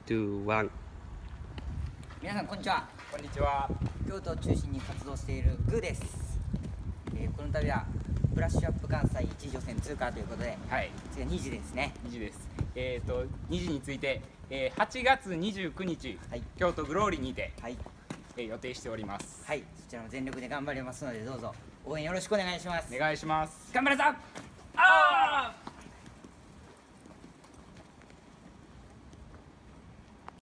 2、1。 皆さんこんにちは。 こんにちは。 京都を中心に活動しているグーです。この度はブラッシュアップ関西1次予選通過ということで、 はい。 次は2時ですね。 2時です。2時について、8月29日、 はい、 京都グローリーにて、 はい、 予定しております。 はい、そちらも全力で頑張りますので、どうぞ応援よろしくお願いします。 お願いします。 頑張るぞ。